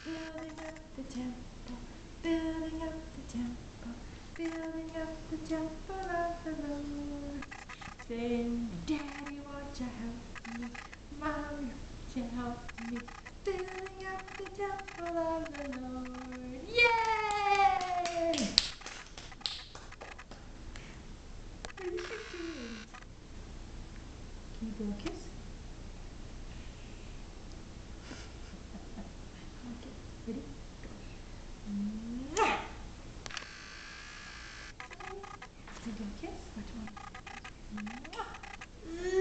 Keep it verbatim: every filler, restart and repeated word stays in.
building up the temple, building up the temple, building up the temple of the Lord. Saying, Daddy, won't you help me? Mommy, won't you help me? Building up the temple of the Lord. Yay! What are you doing? Can you blow a kiss? Okay, ready? Go. Mwah! Can you blow a kiss? Which one? Mwah!